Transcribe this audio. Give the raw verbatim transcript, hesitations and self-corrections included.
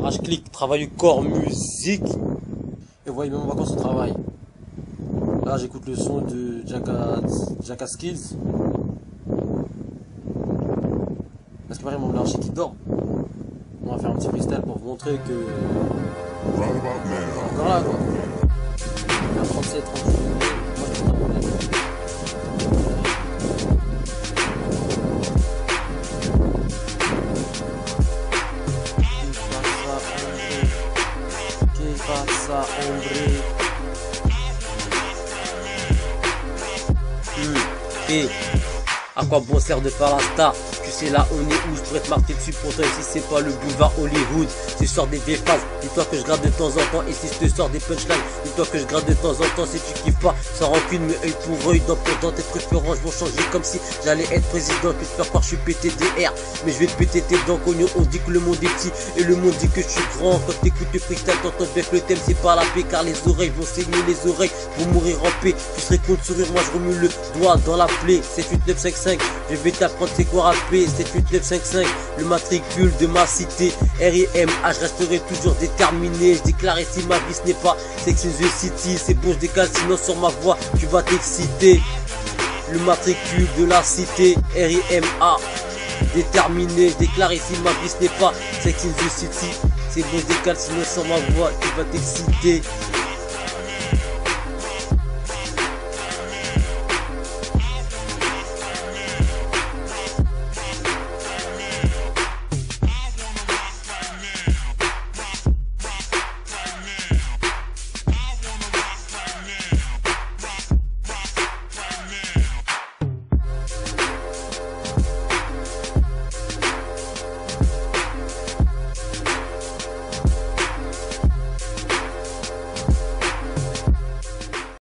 H-click, travail du corps, musique. Et voyez même en vacances au travail. Là j'écoute le son de Jacka, Jacka Skills. Parce que pareil mon l'archi qui dort. On va faire un petit freestyle pour vous montrer que... Encore là quoi. À trente-sept, trente-huit. Moi je prends un problème. Passa hombre. Hmm. Et à quoi bon sert de faire la star? Tu sais là on est où, je pourrais te marquer dessus pour toi. Ici c'est pas le boulevard Hollywood. Tu sors des vieilles phases, dis-toi que je gratte de temps en temps. Et si je te sors des punchlines, dis-toi que je gratte de temps en temps. Si tu kiffes pas, sans rancune, mais œil pour œil, dent pour dent, tes préférences vont changer. Comme si j'allais être président, puis te faire croire je suis P T D R. Mais je vais te péter tes dents, cognon. On dit que le monde est petit et le monde dit que je suis grand. Quand t'écoutes le freestyle, t'entends bien que le thème c'est pas la paix. Car les oreilles vont saigner, les oreilles vont mourir en paix. Tu serais con de sourire, moi je remue le doigt dans la plaie. sept huit neuf cinq cinq, je vais t'apprendre c'est quoi rapper. sept huit neuf cinq cinq, le matricule de ma cité. R I M H, je resterai toujours déterminé. Je déclare ici ma vie ce n'est pas Sex in the City. C'est bon je décale sinon sur ma voix tu vas t'exciter. Le matricule de la cité. R I M A, déterminé. Je déclare ici ma vie ce n'est pas Sex in the City. C'est bon je décale sinon sur ma voix tu vas t'exciter.